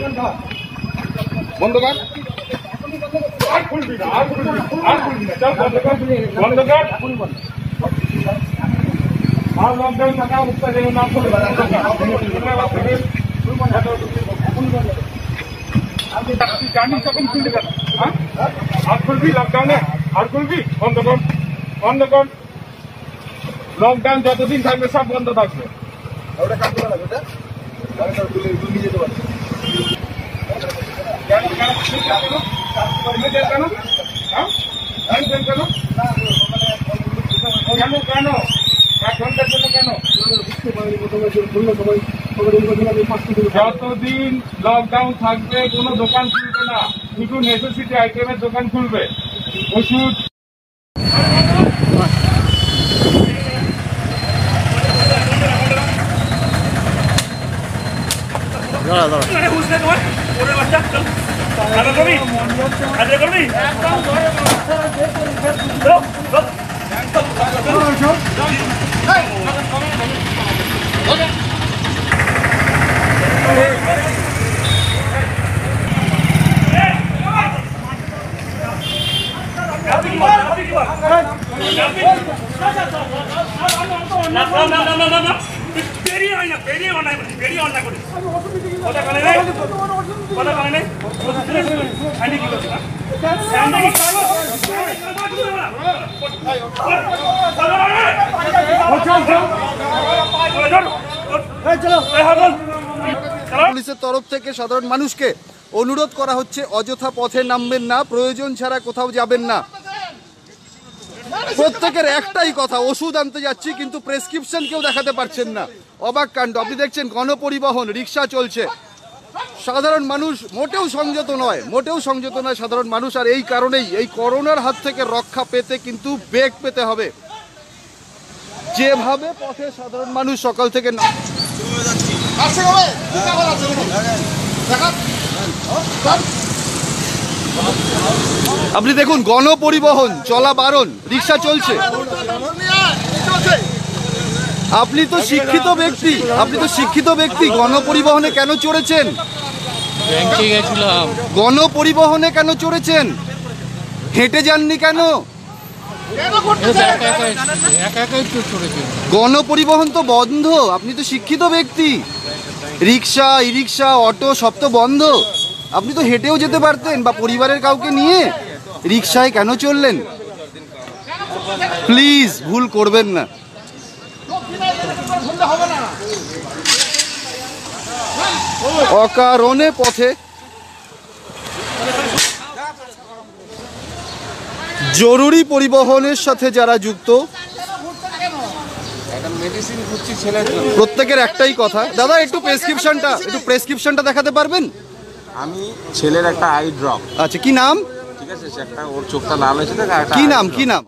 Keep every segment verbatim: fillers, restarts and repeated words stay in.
বন্ধ কর আর খুলবি না আর খুলবি না আর খুলবি না চল বন্ধ কর বন্ধ কর আর লকডাউন থাকা উত্তর যেন না খুলে আপনি জানিস তখন খুলবি কেন হ্যাঁ আর খুলবি লকডাউনে আর খুলবি বন্ধ কর বন্ধ কর লকডাউন যতদিন থাকবে সব বন্ধ থাকবে ওটা কাজ করা লাগবে ওটা তুমি যেতে পারছো কেন কেন কেন কেন এক ঘন্টার জন্য কেন যতদিন লকডাউন থাকবে কোনো দোকান খুলবে না শুধু নেসেসিটি আইটেমের দোকান খুলবে ওষুধ পেরিয়ে হয় না পেরিয়ে অন্যায় করি পেরিয়ে অন্যায় করি কথা কানে নেই কথা কানে নেই হ্যান্ডি কি করছে পুলিশের তরফ থেকে সাধারণ মানুষকে অনুরোধ করা হচ্ছে অযথা পথে নামবেন না, প্রয়োজন ছাড়া কোথাও যাবেন না। প্রত্যেকের একটাই কথা, ওষুধ আনতে যাচ্ছি কিন্তু প্রেসক্রিপশন কেউ দেখাতে পারছেন না। অবাক কাণ্ড। আপনি দেখছেন গণপরিবহন, রিক্সা চলছে, সাধারণ মানুষ মোটেও সংযত নয়, মোটেও সংযত নয় সাধারণ মানুষ। আর এই কারণেই এই করোনার হাত থেকে রক্ষা পেতে কিন্তু বেগ পেতে হবে। যেভাবে পথে সাধারণ মানুষ সকাল থেকে আপনি দেখুন গণপরিবহন চলা বারণ, রিক্সা চলছে। আপনি তো শিক্ষিত ব্যক্তি, আপনি তো শিক্ষিত ব্যক্তি, গণপরিবহনে কেন চড়েছেন? গণপরিবহনে কেন চড়েছেন? হেঁটে যাননি কেন? গণপরিবহন তো বন্ধ, আপনি তো শিক্ষিত ব্যক্তি। রিক্সা, ই রিক্সা, অটো সব তো বন্ধ। আপনি তো হেঁটেও যেতে পারতেন বা পরিবারের কাউকে নিয়ে, রিক্সায় কেন চললেন? প্লিজ ভুল করবেন না। অকারণে পথে জরুরি পরিবহনের সাথে যারা যুক্ত প্রত্যেকের একটাই কথা, দাদা একটু প্রেসক্রিপশনটা একটু প্রেসক্রিপশনটা দেখাতে পারবেন? আমি ছেলের একটা আই ড্রপ। আচ্ছা, কি নাম? ঠিক আছে, একটা ওর চোখটা লাল হয়েছে। কি নাম কি নাম?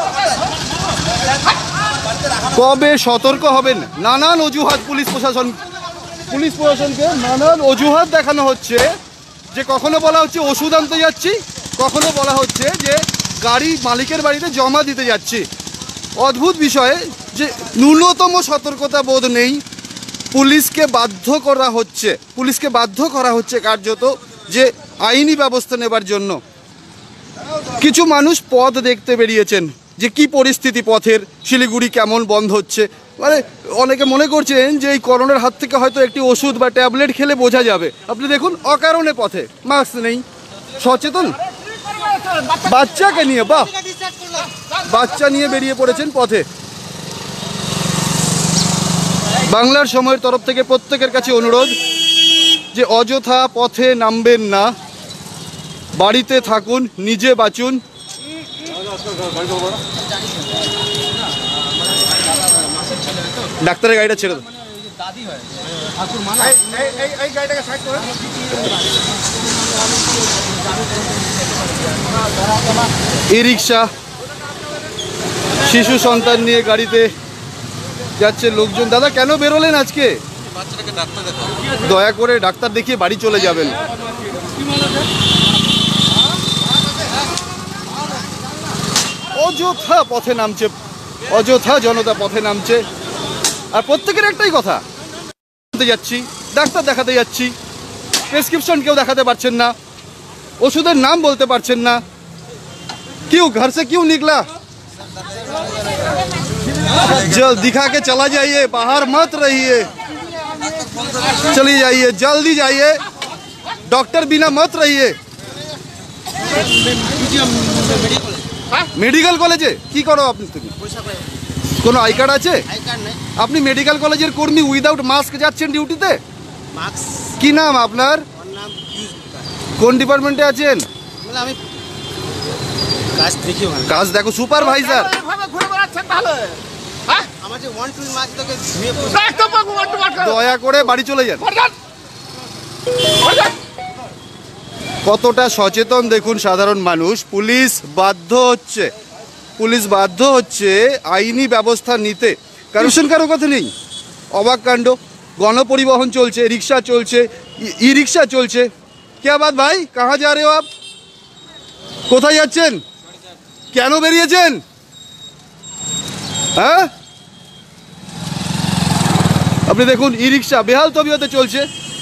কবে সতর্ক হবেন? নানান অজুহাত পুলিশ প্রশাসন পুলিশ প্রশাসনকে নানান অজুহাত দেখানো হচ্ছে। যে কখনো বলা হচ্ছে ওষুধ আনতে যাচ্ছি, কখনো বলা হচ্ছে যে গাড়ি মালিকের বাড়িতে জমা দিতে যাচ্ছি। অদ্ভুত বিষয়ে যে ন্যূনতম সতর্কতা বোধ নেই। পুলিশকে বাধ্য করা হচ্ছে পুলিশকে বাধ্য করা হচ্ছে কার্যত যে আইনি ব্যবস্থা নেবার জন্য। কিছু মানুষ পথ দেখতে বেরিয়েছেন যে কি পরিস্থিতি পথের, শিলিগুড়ি কেমন বন্ধ হচ্ছে। মানে অনেকে মনে করছেন যে এই করোনার হাত থেকে হয়তো একটি ওষুধ বা ট্যাবলেট খেলে বোঝা যাবে। আপনি দেখুন অকারণে পথে মাস্ক নেই, সচেতন বাচ্চাকে নিয়ে, বাহ, বাচ্চা নিয়ে বেরিয়ে পড়েছেন পথে। বাংলার সময়ের তরফ থেকে প্রত্যেকের কাছে অনুরোধ যে অযথা পথে নামবেন না, বাড়িতে থাকুন, নিজে বাঁচুন। ডাক্তারের গাড়িটা ছেড়ে দাও। ই রিক্সা, শিশু সন্তান নিয়ে গাড়িতে যাচ্ছে লোকজন। দাদা কেন বেরোলেন আজকে? দয়া করে ডাক্তার দেখিয়ে বাড়ি চলে যাবেন। অযথা পথে নামছে, অযথা জনতা পথে নামছে। আর প্রত্যেকের একটাই কথা, যাচ্ছি ডাক্তার দেখাতে যাচ্ছি, প্রেসক্রিপশন কেউ দেখাতে পারছেন না, ওষুধের নাম বলতে পারছেন না। क्यों घर से क्यों निकला? जल्द दिखा के चला जाइए, बाहर मत रहिए, चली जाइए, जल्दी जाइए, डॉक्टर बिना मत रहिए। মেডিকেল কলেজে কি করো আপনি? তুমি কোনো আই কার্ড আছে? আপনি মেডিকেল কলেজের কর্মী, উইদাউট মাস্ক যাচ্ছেন ডিউটিতে? কি নাম আপনার? কোন ডিপার্টমেন্টে আছেন? আমি কাজ দেখি, কাজ দেখো, সুপারভাইজার। দয়া করে বাড়ি চলে যান। কতটা সচেতন দেখুন সাধারণ মানুষ। পুলিশ বাধ্য হচ্ছে পুলিশ বাধ্য হচ্ছে আইনি ব্যবস্থা নিতে। কারণ কারো কথা নেই। অবাক কাণ্ড। গণপরিবহন চলছে, রিক্সা চলছে, ই রিক্সা চলছে। क्या बात भाई, कहाँ जा रहे हो आप? কোথায় যাচ্ছেন? কেন বেরিয়েছেন? হ্যাঁ, আপনি দেখুন ই রিক্সা বেহাল তবিয়তে চলছে।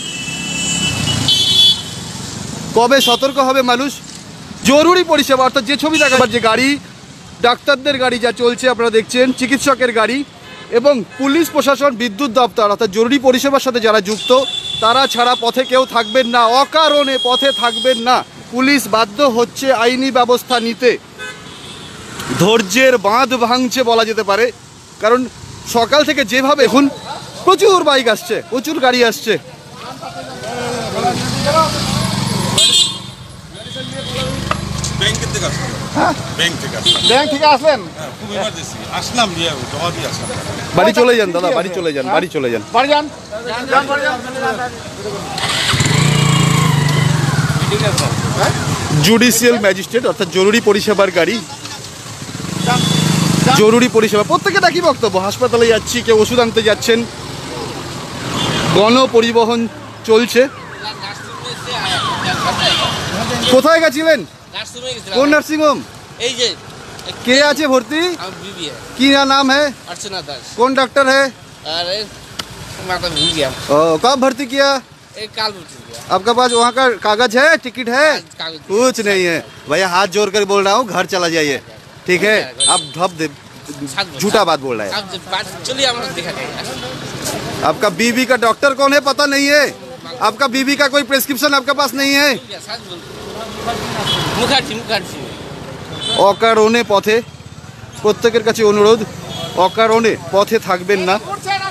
কবে সতর্ক হবে মানুষ? জরুরি পরিষেবা অর্থাৎ যে ছবি দেখাবার যে গাড়ি, ডাক্তারদের গাড়ি যা চলছে আপনারা দেখছেন, চিকিৎসকের গাড়ি এবং পুলিশ প্রশাসন, বিদ্যুৎ দপ্তর অর্থাৎ জরুরি পরিষেবার সাথে যারা যুক্ত তারা ছাড়া পথে কেউ থাকবেন না, অকারণে পথে থাকবেন না। পুলিশ বাধ্য হচ্ছে আইনি ব্যবস্থা নিতে। ধৈর্যের বাঁধ ভাঙছে বলা যেতে পারে। কারণ সকাল থেকে যেভাবে এখন প্রচুর বাইক আসছে, প্রচুর গাড়ি আসছে। ব্যাংক থেকে আসলেন? বাড়ি চলে যান দাদা, বাড়ি চলে যান, বাড়ি চলে যান, বাড়ি যান। জুডিশিয়াল ম্যাজিস্ট্রেট অর্থাৎ জরুরি পরিষেবার গাড়ি, জরুরি পরিষেবা প্রত্যেকের একই বক্তব্য। হাসপাতালে যাচ্ছি, কেউ ওষুধ আনতে যাচ্ছেন, গণপরিবহন চলছে। কোথায় গেছিলেন? কোন নার্সিং হোম? এই যে কে আছে ভর্তি? আমার বিবি है। কি নাম है? अर्चना दास। कौन डॉक्टर है? अरे मैं तो भूल गया। ओ, कब भर्ती किया? एक काल भर्ती किया। आपके पास वहाँ का कागज है, टिकट है? कागज कुछ नहीं है भैया, हाथ जोड़ कर बोल रहा हूँ, घर चला जाइए, ठीक है? आप ढप दे, झूठा बात बोल रहा है। अब जब बात चलिए हम देखा जाएगा। आपका बीबी का डॉक्टर कौन है पता नहीं है? आपका बीबी का कोई प्रेस्क्रिप्शन आपके पास नहीं है? सच बोल मुखार्जी मुखार्जी অকারণে পথে, প্রত্যেকের কাছে অনুরোধ, অকারণে পথে থাকবেন না।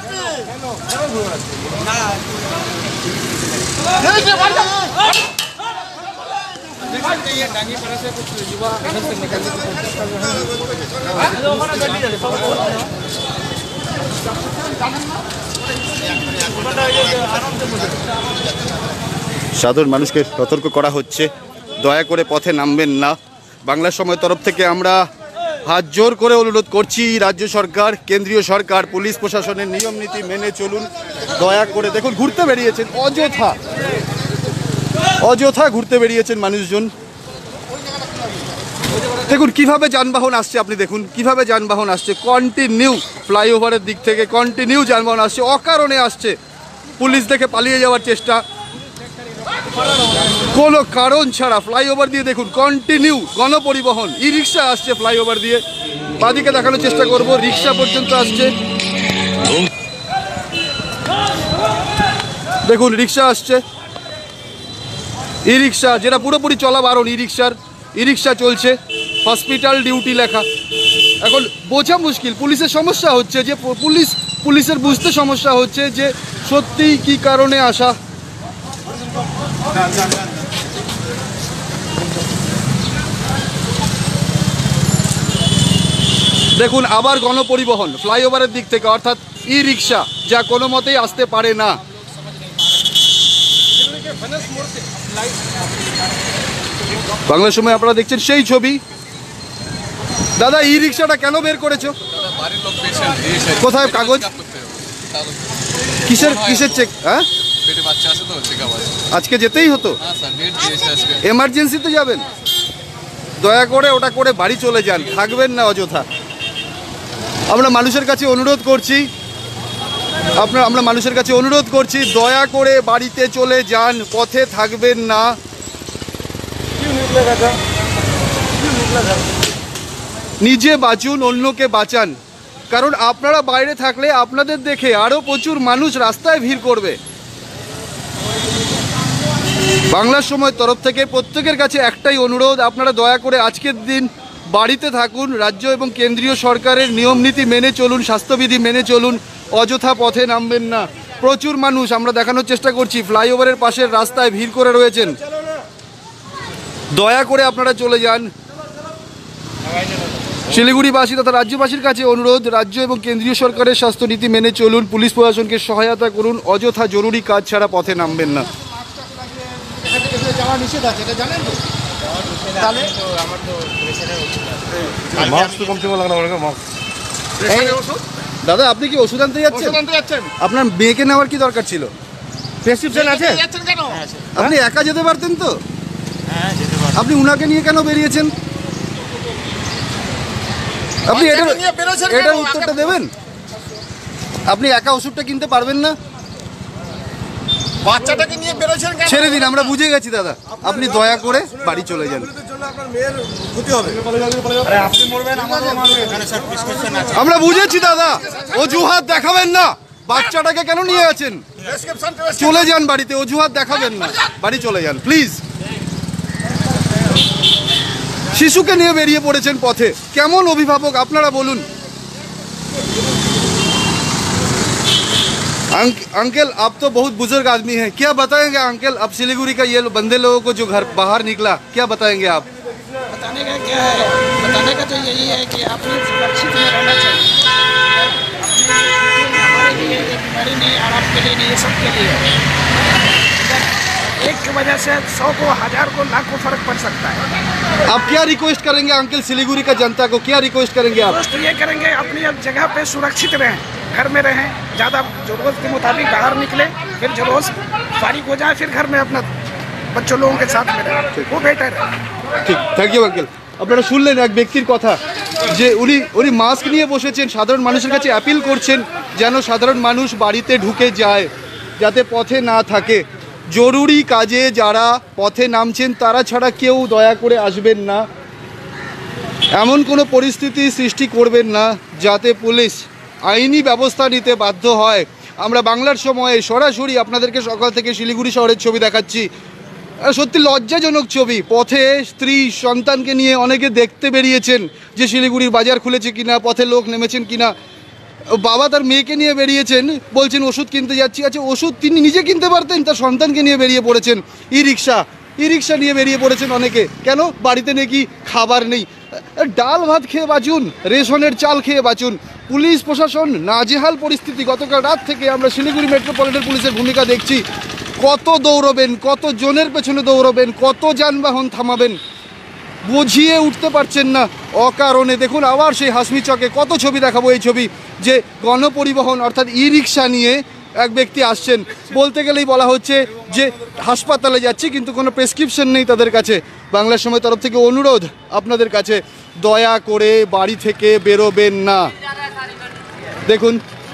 সাধারণ মানুষকে সতর্ক করা হচ্ছে, দয়া করে পথে নামবেন না। বাংলা সময় তরফ থেকে আমরা হাত জোর করে অনুরোধ করছি রাজ্য সরকার, কেন্দ্রীয় সরকার, পুলিশ প্রশাসনের নিয়ম নীতি মেনে চলুন। দয়া করে দেখুন ঘুরতে বেরিয়েছেন, অযথা অযথা ঘুরতে বেরিয়েছেন মানুষজন। দেখুন কিভাবে যানবাহন আসছে, আপনি দেখুন কিভাবে যানবাহন আসছে। কন্টিনিউ ফ্লাইওভারের দিক থেকে কন্টিনিউ যানবাহন আসছে, অকারণে আসছে। পুলিশ দেখে পালিয়ে যাওয়ার চেষ্টা, কোনো কারণ ছাড়া ফ্লাইওভার দিয়ে দেখুন কন্টিনিউ গণপরিবহন, ই রিক্সা আসছে ফ্লাইওভার দিয়ে। বাদিকে দেখানোর চেষ্টা করব, রিক্সা পর্যন্ত আসছে। দেখুন রিক্সা আসছে, ই রিক্সা যেটা পুরোপুরি চলা বারণ, ই রিক্সার ই রিক্সা চলছে। হসপিটাল ডিউটি লেখা। এখন বোঝা মুশকিল, পুলিশের সমস্যা হচ্ছে যে পুলিশ পুলিশের বুঝতে সমস্যা হচ্ছে যে সত্যিই কি কারণে আসা। দেখুন আবার গণপরিবহন ফ্লাইওভারের দিক থেকে অর্থাৎ ই রিক্সা, যা কোনো মতেই আসতে পারে না। বাংলার সময় আপনারা দেখছেন সেই ছবি। দাদা ই রিক্সাটা কেন বের করেছো? কোথায় কাগজ? কিসের কিসের চেক? হ্যাঁ আজকে যেতেই হতো, এমার্জেন্সিতে যাবেন, দয়া করে ওটা করে বাড়ি চলে যান, থাকবেন না অযথা। আমরা মানুষের কাছে অনুরোধ করছি আপনার আমরা মানুষের কাছে অনুরোধ করছি, দয়া করে বাড়িতে চলে যান, পথে থাকবেন না। নিজে বাঁচুন, অন্যকে বাঁচান, কারণ আপনারা বাইরে থাকলে আপনাদের দেখে আরও প্রচুর মানুষ রাস্তায় ভিড় করবে। বাংলার সময় তরফ থেকে প্রত্যেকের কাছে একটাই অনুরোধ, আপনারা দয়া করে আজকের দিন বাড়িতে থাকুন, রাজ্য এবং কেন্দ্রীয় সরকারের নিয়মনীতি মেনে চলুন, স্বাস্থ্যবিধি মেনে চলুন, অযথা পথে নামবেন না। প্রচুর মানুষ, আমরা দেখানোর চেষ্টা করছি, ফ্লাইওভারের পাশের রাস্তায় ভিড় করে রয়েছেন। দয়া করে আপনারা চলে যান। শিলিগুড়িবাসী তথা রাজ্যবাসীর কাছে অনুরোধ, রাজ্য এবং কেন্দ্রীয় সরকারের স্বাস্থ্যনীতি মেনে চলুন, পুলিশ প্রশাসনকে সহায়তা করুন, অযথা জরুরি কাজ ছাড়া পথে নামবেন না। দাদা, আপনি কি ওষুধ আনতে যাচ্ছেন? আপনার মেয়েকে নেওয়ার কি দরকার ছিল? প্রেসক্রিপশন আছে? আপনি একা যেতে পারতেন তো? আপনি উনাকে নিয়ে কেন বেরিয়েছেন? আপনি এটার এটার উত্তরটা দেবেন। আপনি একা ওষুধটা কিনতে পারবেন না? বাচ্চাটাকে নিয়ে বেরোছেন কেন? ছেড়ে দিন, আমরা বুঝে গেছি দাদা, আপনি দয়া করে বাড়ি চলে যান। আমরা বুঝেছি দাদা, অজুহাত দেখাবেন না। বাচ্চাটাকে কেন নিয়ে আছেন? চলে যান বাড়িতে, অজুহাত দেখাবেন না, বাড়ি চলে যান প্লিজ। শিশুকে নিয়ে বেরিয়ে পড়েছেন পথে, কেমন অভিভাবক আপনারা বলুন। अंकल, आप तो बहुत बुजुर्ग आदमी हैं, क्या बताएंगे अंकल? अब सिलीगुड़ी का ये बंदे लोगों को जो घर बाहर निकला, क्या बताएंगे आप? बताने का क्या है? बताने का तो यही है कि आपने सुरक्षित में रहना चाहिए। हमारे लिए ये बीमारी नहीं, और आपके लिए नहीं, ये सबके लिए है। एक की वजह से सौ को, हजार को, लाख को फर्क पड़ सकता है। आप क्या रिक्वेस्ट करेंगे अंकल सिलीगुड़ी का जनता को, क्या रिक्वेस्ट करेंगे आप? दोस्त ये करेंगे, अपनी जगह पे सुरक्षित रहें, घर में रहें, ज़्यादा जरूरत के मुताबिक बाहर निकले, फिर जरूरत फारिग हो जाए, फिर घर में अपना बच्चों लोगों के साथ में रहें, वो बेटर है। ঠিক, থ্যাংক ইউ আঙ্কেল। আপনারা শুনলেন এক ব্যক্তির কথা, যে উনি উনি মাস্ক নিয়ে বসেছেন, সাধারণ মানুষের কাছে অ্যাপিল করছেন যেন সাধারণ মানুষ বাড়িতে ঢুকে যায়, যাতে পথে না থাকে। জরুরি কাজে যারা পথে নামছেন তারা ছাড়া কেউ দয়া করে আসবেন না। এমন কোনো পরিস্থিতি সৃষ্টি করবেন না যাতে পুলিশ আইনি ব্যবস্থা নিতে বাধ্য হয়। আমরা বাংলার সময়ে সরাসরি আপনাদেরকে সকাল থেকে শিলিগুড়ি শহরের ছবি দেখাচ্ছি, সত্যি লজ্জাজনক ছবি। পথে স্ত্রী সন্তানকে নিয়ে অনেকে দেখতে বেরিয়েছেন যে শিলিগুড়ির বাজার খুলেছে কিনা, পথে লোক নেমেছেন কিনা। বাবা তার মেয়েকে নিয়ে বেরিয়েছেন, বলছেন ওষুধ কিনতে যাচ্ছি। আচ্ছা, ওষুধ তিনি নিজে কিনতে পারতেন, তার সন্তানকে নিয়ে বেরিয়ে পড়েছেন। ই রিক্সা ই রিক্সা নিয়ে বেরিয়ে পড়েছেন অনেকে, কেন? বাড়িতে নাকি খাবার নেই। ডাল ভাত খেয়ে বাঁচুন, রেশনের চাল খেয়ে বাঁচুন। পুলিশ প্রশাসন নাজেহাল পরিস্থিতি। গতকাল রাত থেকে আমরা শিলিগুড়ি মেট্রোপলিটন পুলিশের ভূমিকা দেখছি। কত দৌড়বেন, কত জনের পেছনে দৌড়বেন, কত যানবাহন থামাবেন, বুঝিয়ে উঠতে পারছেন না অকারণে। দেখুন আবার সেই হাসমি চকে কত ছবি দেখাবো, এই ছবি যে গণপরিবহন অর্থাৎ ই রিক্সা নিয়ে এক ব্যক্তি আসছেন। বলতে গেলেই বলা হচ্ছে যে হাসপাতালে যাচ্ছি, কিন্তু কোনো প্রেসক্রিপশন নেই তাদের কাছে। বাংলার সময় তরফ থেকে অনুরোধ আপনাদের কাছে, দয়া করে বাড়ি থেকে বেরোবেন না। দেখুন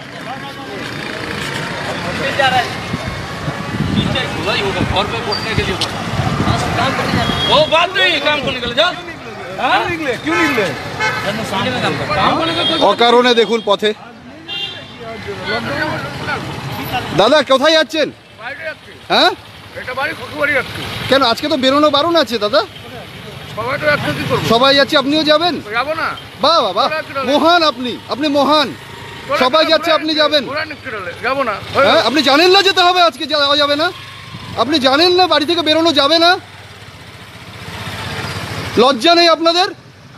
অকারণে দেখুন পথে। দাদা কোথায় যাচ্ছেন? হ্যাঁ, কেন আজকে তো বেরোনো বারণ আছে দাদা? সবাই যাচ্ছে, আপনিও যাবেন? বাহ বাহ, মহান আপনি, আপনি মহান। সবাই যাচ্ছে, আপনি যাবেন? হ্যাঁ, আপনি জানেন না যেতে হবে, আজকে যাওয়া যাবে না? আপনি জানেন না বাড়ি থেকে বেরোনো যাবে না? লজ্জা নেই আপনাদের?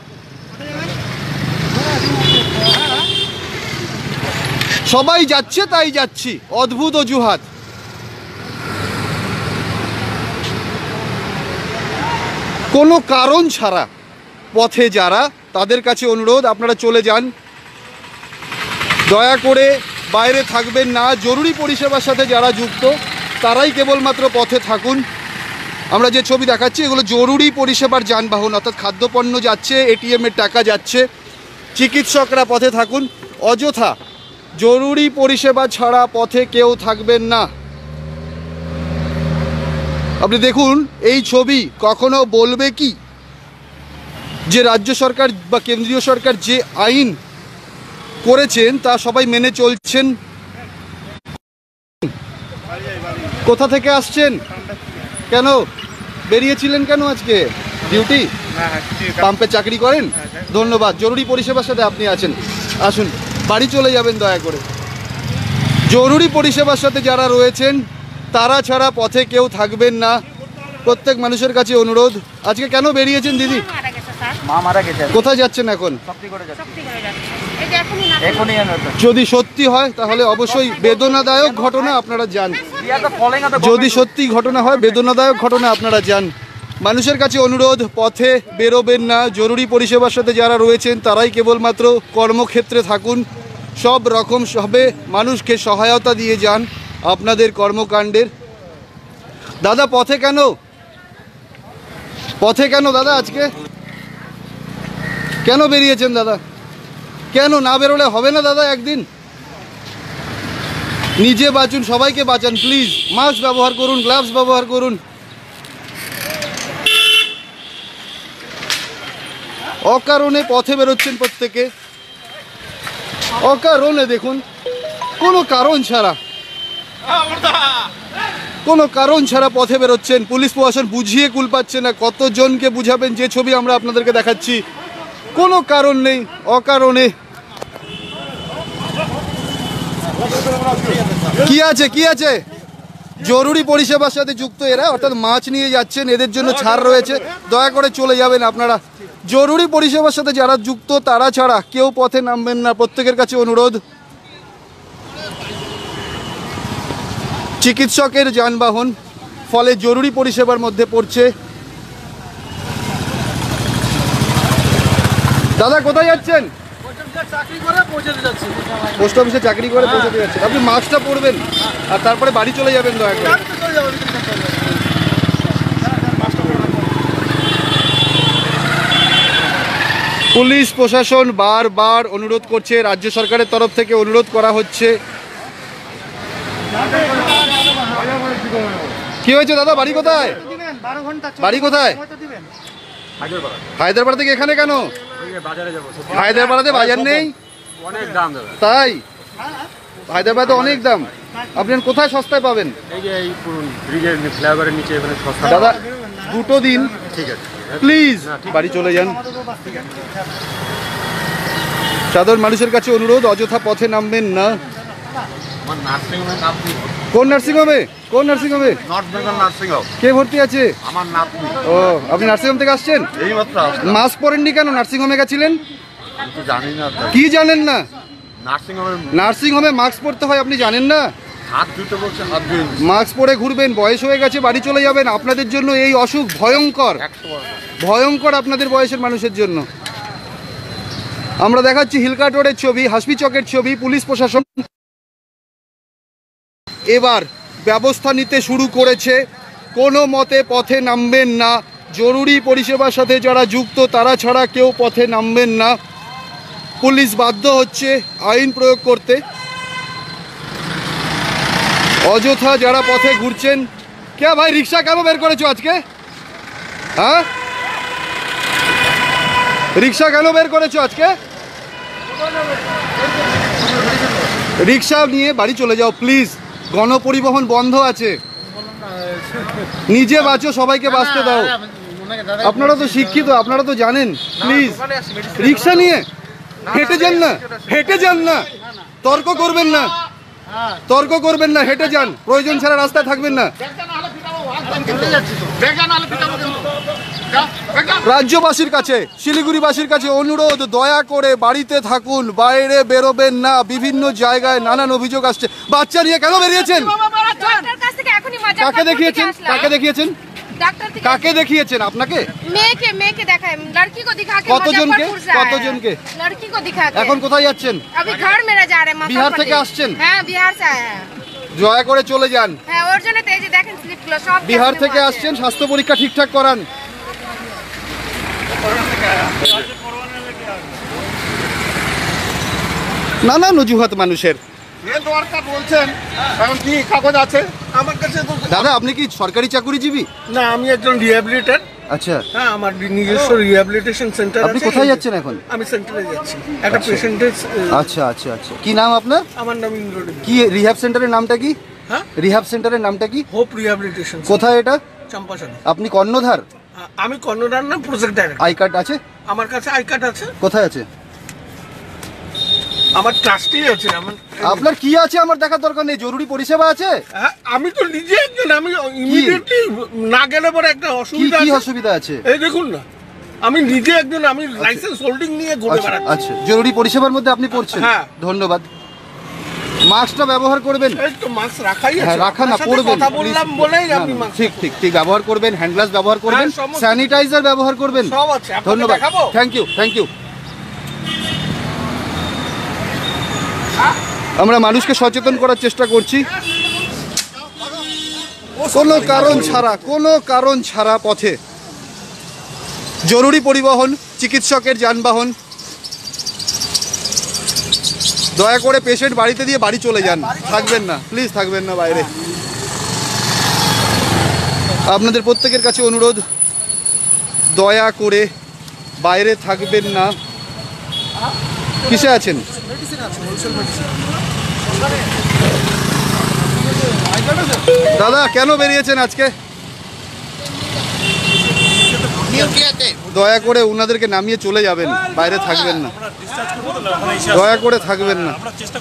সবাই যাচ্ছে তাই যাচ্ছি, অদ্ভুত অজুহাত। কোনো কারণ ছাড়া পথে যারা, তাদের কাছে অনুরোধ আপনারা চলে যান, দয়া করে বাইরে থাকবেন না। জরুরি পরিষেবার সাথে যারা যুক্ত তারাই কেবলমাত্র পথে থাকুন। আমরা যে ছবি দেখাচ্ছি এগুলো জরুরি পরিষেবার যানবাহন, অর্থাৎ খাদ্যপণ্য যাচ্ছে, এটিএমের টাকা যাচ্ছে। চিকিৎসকরা পথে থাকুন, অযথা জরুরি পরিষেবা ছাড়া পথে কেউ থাকবেন না। আপনি দেখুন এই ছবি কখনো বলবে কি যে রাজ্য সরকার বা কেন্দ্রীয় সরকার যে আইন করেছেন তা সবাই মেনে চলছেন? কোথা থেকে আসছেন? কেন বেরিয়েছিলেন কেন আজকে? ডিউটি? পাম্পে চাকরি করেন? ধন্যবাদ। জরুরি পরিষেবার সাথে আপনি আছেন, আসুন বাড়ি চলে যাবেন দয়া করে। জরুরি পরিষেবার সাথে যারা রয়েছেন তারা ছাড়া পথে কেউ থাকবেন না। প্রত্যেক মানুষের কাছে অনুরোধ। আজকে কেন বেরিয়েছেন দিদি? মা মারা গেছে। কোথায় যাচ্ছেন এখন? শক্তিগড়ে যাচ্ছে। যদি সত্যি হয় তাহলে অবশ্যই বেদনাদায়ক ঘটনা, আপনারা যান। যদি সত্যি ঘটনা হয় বেদনাদায়ক ঘটনা, আপনারা যান। মানুষের কাছে অনুরোধ, পথে বেরোবেন না। জরুরি পরিষেবার সাথে যারা রয়েছেন তারাই কেবলমাত্র কর্মক্ষেত্রে থাকুন। সব রকম সবে মানুষকে সহায়তা দিয়ে যান আপনাদের কর্মকাণ্ডের। দাদা পথে কেন? পথে কেন দাদা? আজকে কেন বেরিয়েছেন দাদা? কেন না বেরোলে হবে না দাদা? একদিন নিজে বাঁচুন, সবাইকে বাঁচান প্লিজ। মাস্ক ব্যবহার করুন, গ্লাভস ব্যবহার করুন। অকারণে পথে বেরোচ্ছেন প্রত্যেকে, অকারণে। দেখুন কোনো কারণ ছাড়া, কোনো কারণ ছাড়া পথে বেরোচ্ছেন। পুলিশ প্রশাসন বুঝিয়ে কুল পাচ্ছে না। কতজনকে বুঝাবেন? যে ছবি আমরা আপনাদেরকে দেখাচ্ছি, কোনো কারণ নেই, অকারণে। কি আছে কি আছে? জরুরি পরিষেবার সাথে যুক্ত এরা, অর্থাৎ মাছ নিয়ে যাচ্ছেন, এদের জন্য ছাড় রয়েছে, দয়া করে চলে যাবেন আপনারা। জরুরি পরিষেবার সাথে যারা যুক্ত তারা ছাড়া কেউ পথে নামবেন না, প্রত্যেকের কাছে অনুরোধ। চিকিৎসকের যানবাহন, ফলে জরুরি পরিষেবার মধ্যে পড়ছে। দাদা কোথায় যাচ্ছেন? পোস্ট অফিসে চাকরি করে পৌঁছাতে যাচ্ছেন। আপনি মাস্কটা পরবেন আর তারপরে বাড়ি চলে যাবেন দয়া করে। পুলিশ প্রশাসন বারবার অনুরোধ করছে, রাজ্য সরকারের তরফ থেকে অনুরোধ করা হচ্ছে। কি হয়েছে দাদা? বাড়ি কোথায়? বাড়ি কোথায়? হায়দ্রাবাদ থেকে এখানে কেন? হায়দ্রাবাদে বাজার নেই? তাই হায়দ্রাবাদে অনেক দাম। আপনি কোথায় সস্তায় পাবেন? দাদা দুটো দিন প্লিজ বাড়ি চলে যান। সাধারণ মানুষের কাছে অনুরোধ, অযথা পথে নামবেন না। কোন নার্সিংহোমে? কোন নার্সিংহোমে? North Bengal nursing home. কে ভর্তি আছে? আমার নাতনি। ও, আপনি নার্সিংহোম থেকে আসছেন? এইমাত্র আসলাম। মাস্ক পরেননি কেন? নার্সিংহোমে গেছিলেন? জানি না। কি জানেন না? নার্সিংহোমে নার্সিংহোমে মাস্ক পরতে হয়, আপনি জানেন না? হাত ধুতে বলছে, হাত ধুয়ে মাস্ক পরে ঘুরবেন, বয়স হয়ে গেছে, বাড়ি চলে যাবেন। আপনাদের জন্য এই অসুখ ভয়ঙ্কর, ভয়ঙ্কর আপনাদের বয়সের মানুষের জন্য। আমরা দেখাচ্ছি হিলকাট রোডের ছবি, হাসপি চকের ছবি। পুলিশ প্রশাসন এবার ব্যবস্থা নিতে শুরু করেছে। কোনো মতে পথে নামবেন না। জরুরি পরিষেবার সাথে যারা যুক্ত তারা ছাড়া কেউ পথে নামবেন না। পুলিশ বাধ্য হচ্ছে আইন প্রয়োগ করতে। অযথা যারা পথে ঘুরছেন। কে ভাই রিক্সা কেন বের করেছো আজকে? হ্যাঁ, রিক্সা কেন বের করেছো আজকে? রিক্সা নিয়ে বাড়ি চলে যাও প্লিজ। গণপরিবহন বন্ধ আছে। নিজে বাঁচো, সবাইকে বাঁচতে দাও। আপনারা তো শিক্ষিত, আপনারা তো জানেন। প্লিজ রিক্সা নিয়ে হেঁটে যান না, হেঁটে যান না। তর্ক করবেন না, তর্ক করবেন না, হেঁটে যান। প্রয়োজন ছাড়া রাস্তায় থাকবেন না। রাজ্যবাসীর কাছে, শিলিগুড়িবাসীর কাছে অনুরোধ, দয়া করে বাড়িতে থাকুন, বাইরে বেরোবেন না। বিভিন্ন জায়গায় নানান অভিযোগ আসছে। বাচ্চা নিয়ে কেন বেরিয়েছেন? কাকে দেখিয়েছেন? কাকে দেখিয়েছেন? কাকে দেখিয়েছেন? আপনাকে? মেয়েকে মেয়েকে দেখায়, लड़की को दिखा के কতজনকে? কতজনকে? लड़की को दिखा के। এখন কোথায় যাচ্ছেন? अभी घर मेरा जा रहे हैं। বিহার থেকে আসছেন? হ্যাঁ, বিহার से आए हैं। দয়া করে চলে যান। হ্যাঁ, ওর জন্য তো এই যে দেখেন স্লিপগুলো সব বিহার থেকে আসছেন, স্বাস্থ্য পরীক্ষা ঠিকঠাক করান। নানান অজুহাত মানুষের। দরকার বলছেন, এখন কি কাগজ আছে আমার কাছে? তো দাদা আপনি কি সরকারি চাকুরিজীবী? না, আমি একজন রিহ্যাবিলিটেট। আচ্ছা, হ্যাঁ, আমার নিজস্ব রিহ্যাবিলিটেশন সেন্টার আছে। আপনি কোথায় যাচ্ছেন এখন? আমি সেন্টারে যাচ্ছি একটা পেশেন্টের। আচ্ছা আচ্ছা আচ্ছা, কি নাম আপনার? আমার নাম ইন্দ্রদেব। কি রিহ্যাব সেন্টারের নামটা কি? হ্যাঁ, রিহ্যাব সেন্টারের নামটা কি? Hope rehabilitation. কোথায় এটা? চম্পাশন। আপনি কর্ণধার? আমি কর্ণধার না, প্রজেক্ট ডাইরেক্টর। আই কার্ড আছে? আমার কাছে আই কার্ড আছে। কোথায় আছে? আমার ট্রাস্টি আছে। আমার আপনার কি আছে আমার দেখার দরকার নেই, জরুরি পরিষেবা আছে। হ্যাঁ, আমি তো নিজে একজন, আমি ইমিডিয়েটলি না গেলে পরে একটা কি অসুবিধা কি আছে। অসুবিধা আছে? এই দেখুন না, আমি নিজে একজন, আমি লাইসেন্স হোল্ডিং নিয়ে ঘুরে আচ্ছা বেড়াচ্ছি। আচ্ছা, জরুরি পরিষেবার মধ্যে আপনি পড়ছেন? হ্যাঁ। ধন্যবাদ। মাস্কটা ব্যবহার করবেন। এই তো মাস্ক রাখাই আছে। হ্যাঁ, রাখা না, আপনার সাথে পড়বেন। কথা বললাম please। বলেই না, আমি না, মাস্ক। ঠিক ঠিক ঠিক ব্যবহার করবেন, হ্যান্ড গ্লাভস ব্যবহার করবেন, হ্যাঁ, সমস্ত- স্যানিটাইজার ব্যবহার করবেন। সব আছে, আপনাকে ধন্যবাদ, দেখাবো? Thank you thank you. আমরা মানুষকে সচেতন করার চেষ্টা করছি। কোনো কারণ ছাড়া কোনো কারণ ছাড়া পথে জরুরি পরিবহন, চিকিৎসকের যানবাহন, দয়া করে পেশেন্ট বাড়িতে দিয়ে বাড়ি চলে যান, থাকবেন না, প্লিজ থাকবেন না বাইরে। আপনাদের প্রত্যেকের কাছে অনুরোধ, দয়া করে বাইরে থাকবেন না। কিসে আছেন? দাদা কেন বেরিয়েছেন আজকে? দয়া করে ওনাদেরকে নামিয়ে চলে যাবেন, বাইরে থাকবেন না, দয়া করে থাকবেন না।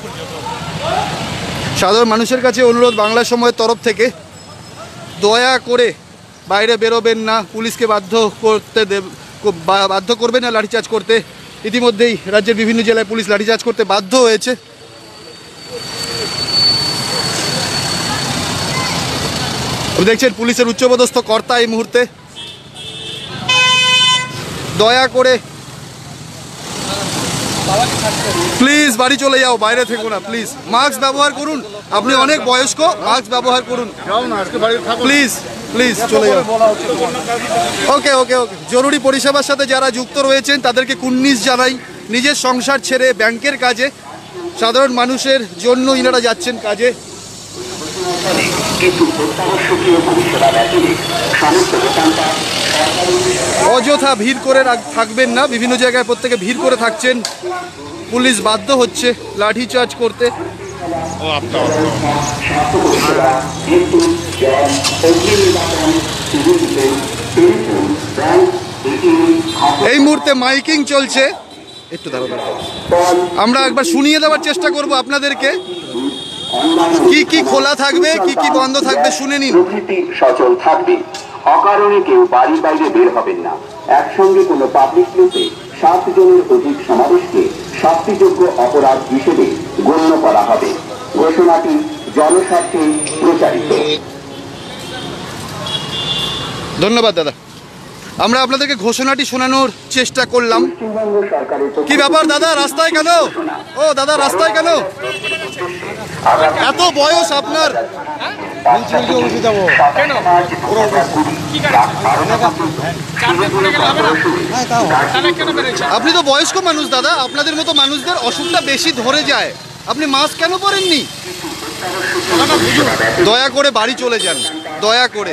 সাধারণ মানুষের কাছে অনুরোধ বাংলা সময়ের তরফ থেকে, দয়া করে বাইরে বেরোবেন না। পুলিশকে বাধ্য করতে দেব বা- বাধ্য করবেন না লাঠিচার্জ করতে। ইতিমধ্যেই রাজ্যের বিভিন্ন জেলায় পুলিশ লাঠিচার্জ করতে বাধ্য হয়েছে। দেখছেন পুলিশের উচ্চপদস্থ কর্তা এই মুহূর্তে। দয়া করে প্লিজ বাড়ি চলে যাও, বাইরে থেকো না প্লিজ। মাস্ক ব্যবহার করুন, আপনি অনেক বয়স্ক, মাস্ক ব্যবহার করুন প্লিজ প্লিজ, চলে যাও। ওকে ওকে ওকে জরুরি পরিষেবার সাথে যারা যুক্ত রয়েছেন তাদেরকে কুর্নিশ জানাই। নিজের সংসার ছেড়ে ব্যাংকের কাজে, সাধারণ মানুষের জন্য ইনারা যাচ্ছেন কাজে। অযথা ভিড় করে রাখ- থাকবেন না। বিভিন্ন জায়গায় প্রত্যেকে ভিড় করে থাকছেন, পুলিশ বাধ্য হচ্ছে লাঠিচার্জ করতে। এই মুহূর্তে মাইকিং চলছে, একটু দাঁড়াও দাঁড়াও। আমরা একবার শুনিয়ে দেওয়ার চেষ্টা করব আপনাদেরকে, কি কি খোলা থাকবে, কি কি বন্ধ থাকবে শুনে নিন। প্রকৃতি সচল থাকবে। অকারণে কেউ বাড়ির বাইরে বের হবেন না। একসঙ্গে কোনো পাবলিক প্লেসে সাত জনের অধিক সমাবেশকে শাস্তিযোগ্য অপরাধ হিসেবে গণ্য করা হবে। ঘোষণাটি জনস্বার্থে প্রচারিত। ধন্যবাদ দাদা। আমরা আপনাদেরকে ঘোষণাটি শোনানোর চেষ্টা করলাম। কি ব্যাপার দাদা, রাস্তায় কেন? ও দাদা রাস্তায় কেন? এত বয়স আপনার, আপনি তো বয়স্ক মানুষ দাদা, আপনাদের মতো মানুষদের অসুখটা বেশি ধরে যায়, আপনি মাস্ক কেন পরেননি? দয়া করে বাড়ি চলে যান, দয়া করে।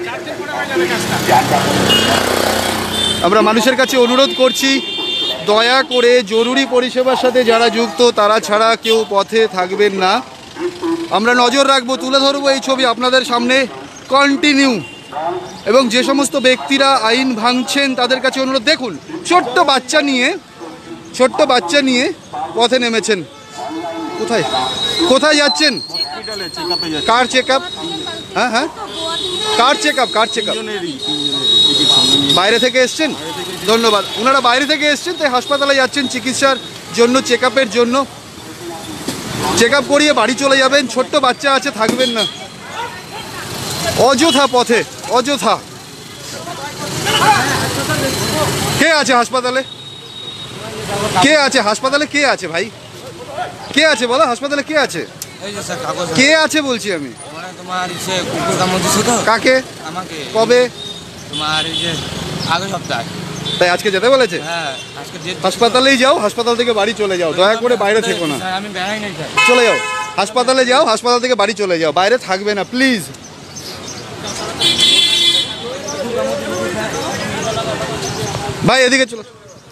আমরা মানুষের কাছে অনুরোধ করছি, দয়া করে জরুরি পরিষেবার সাথে যারা যুক্ত তারা ছাড়া কেউ পথে থাকবেন না। আমরা নজর রাখবো, তুলে ধরবো এই ছবি আপনাদের সামনে কন্টিনিউ। এবং যে সমস্ত ব্যক্তিরা আইন ভাঙছেন তাদের কাছে অনুরোধ, দেখুন ছোট্ট বাচ্চা নিয়ে ছোট্ট বাচ্চা নিয়ে পথে নেমেছেন। কোথায় কোথায় যাচ্ছেন? Car check up? হ্যাঁ হ্যাঁ car check up car check up বাইরে থেকে এসছেন? ধন্যবাদ। ওনারা বাইরে থেকে এসছেন তাই হাসপাতালে যাচ্ছেন চিকিৎসার জন্য, চেক আপের জন্য। চেক আপ করিয়ে বাড়ি চলে যাবেন। ছোট্ট বাচ্চা আছে, থাকবেন না অযথা পথে, অযথা। কে আছে হাসপাতালে? কে আছে হাসপাতালে? কে আছে ভাই? কে আছে বলো হাসপাতালে? কে আছে? কে আছে বলছি আমি। তোমার সে কুকুর কামড় দিছে তো। কাকে? আমাকে। কবে? তোমার এই যে আগের সপ্তাহে। তাই আজকে যেতে বলেছে? হ্যাঁ আজকে ডেট হাসপাতালেই যাও, হাসপাতাল থেকে বাড়ি চলে যাও, দয়া করে বাইরে থেকো না। স্যার আমি বেড়াই নাই স্যার। চলে যাও হাসপাতালে যাও, হাসপাতাল থেকে বাড়ি চলে যাও, বাইরে থাকবে না প্লিজ। ভাই এদিকে চলো।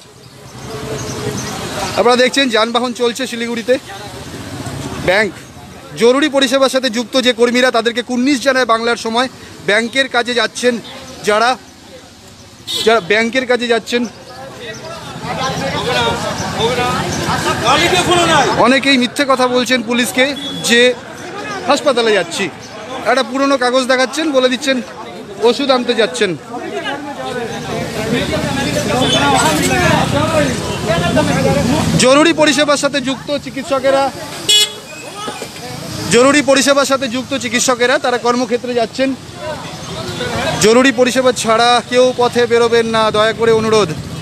আপনারা দেখছেন যানবাহন চলছে শিলিগুড়িতে। ব্যাংক জরুরি পরিষেবার সাথে যুক্ত যে কর্মীরা, তাদেরকে কুর্নিশ জানায় বাংলার সময়। ব্যাংকের কাজে যাচ্ছেন যারা যারা ব্যাংকের কাজে যাচ্ছেন, অনেকেই মিথ্যে কথা বলছেন পুলিশকে যে হাসপাতালে যাচ্ছি, একটা পুরনো কাগজ দেখাচ্ছেন, বলে দিচ্ছেন ওষুধ আনতে যাচ্ছেন। জরুরি পরিষেবার সাথে যুক্ত চিকিৎসকেরা জরুরি পরিষেবার সাথে যুক্ত চিকিৎসকেরা তারা কর্মক্ষেত্রে যাচ্ছেন। জরুরি পরিষেবা ছাড়া কেউ পথে বেরোবেন না, দয়া করে অনুরোধ।